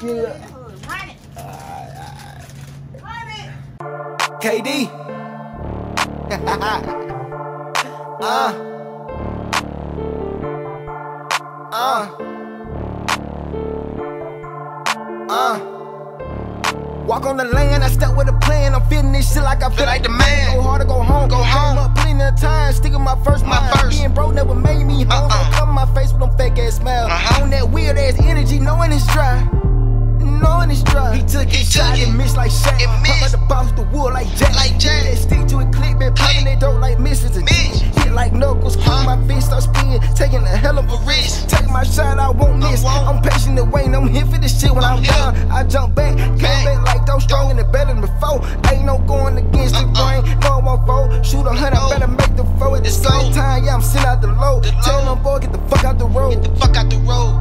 nigga. Run it. Run it. KD. Walk on the land, I step with a plan. I'm feeling this shit like I feel like the man. Go hard or go home. Go home. Up plenty of time, sticking my first mind. Being broke never made me home. Don't cover my face with them fake ass smiles. On that weird ass energy, knowing it's dry. Knowing it's dry. He took his shot and missed like Shaq. Pop out the box, the wood like Jack. That stick to a clip, been popping that dope like Mrs. and hit like knuckles. Call my fist, start spinning, taking a hell of a risk. Taking my shot, I won't miss. I'm patient and waiting, I'm here for this shit. When I'm down, I jump back, came back like those strong and better than before. Ain't no going against the grain, no one fold. Shoot 100, better make the foe at the same time. Yeah, I'm sitting out the low. Tell them boy, get the fuck out the road. Get the fuck out the road.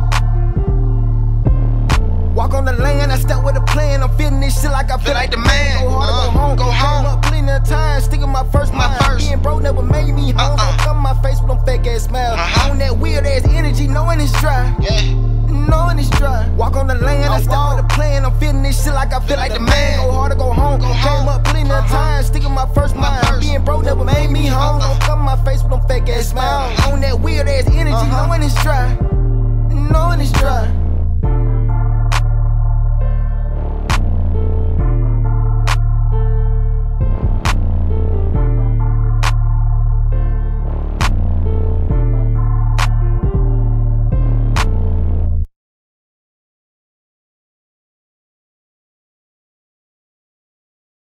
Walk on the land, I step with a plan. I'm feeling this shit like I feel like the man. Go hard or go home. Go home. Up plenty of time, sticking my first mind. Being broke never made me home. Don't cover my face with them fake ass smiles. On that weird ass energy, knowing it's dry. Knowing it's dry. Walk on the land, I step with a plan. I'm feeling this shit like I feel like the man. Go hard or go home. Came up plenty of time, sticking my first mind. Being broke never made me home. Don't cover my face with them fake ass smiles. On that weird ass energy, knowing it's dry. Knowing it's dry.